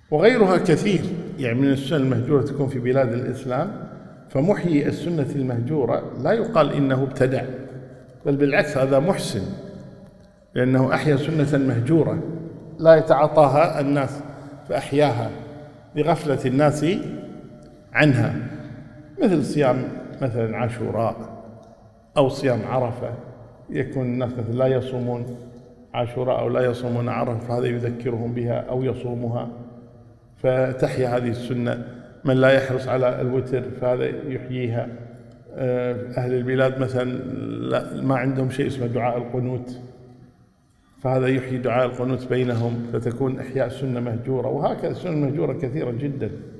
وغيرها كثير يعني من السنن المهجورة تكون في بلاد الإسلام. فمحيي السنة المهجورة لا يقال إنه ابتدع، بل بالعكس هذا محسن، لأنه أحيا سنة مهجورة لا يتعاطاها الناس فأحياها لغفلة الناس عنها، مثل صيام مثلا عاشوراء أو صيام عرفة. يكون الناس مثلا لا يصومون عاشوراء أو لا يصومون عرفة، فهذا يذكرهم بها أو يصومها فتحيا هذه السنة. من لا يحرص على الوتر فهذا يحييها. أهل البلاد مثلا ما عندهم شيء اسمه دعاء القنوت، فهذا يحيي دعاء القنوت بينهم، فتكون إحياء سنة مهجورة. وهكذا السنة المهجورة كثيرة جدا.